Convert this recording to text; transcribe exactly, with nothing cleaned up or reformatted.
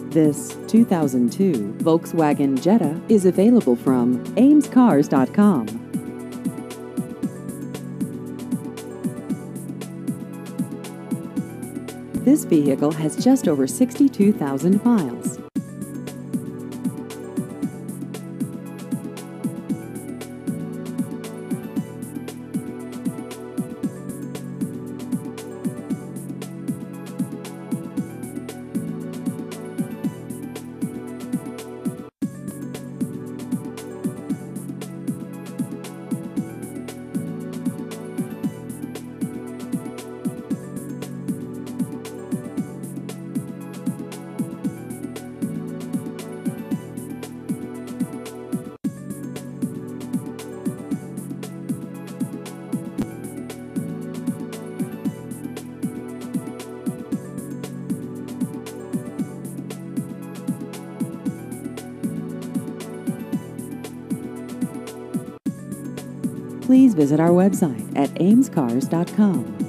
This two thousand two Volkswagen Jetta is available from ames cars dot com. This vehicle has just over sixty-two thousand miles. Please visit our website at ames cars dot com.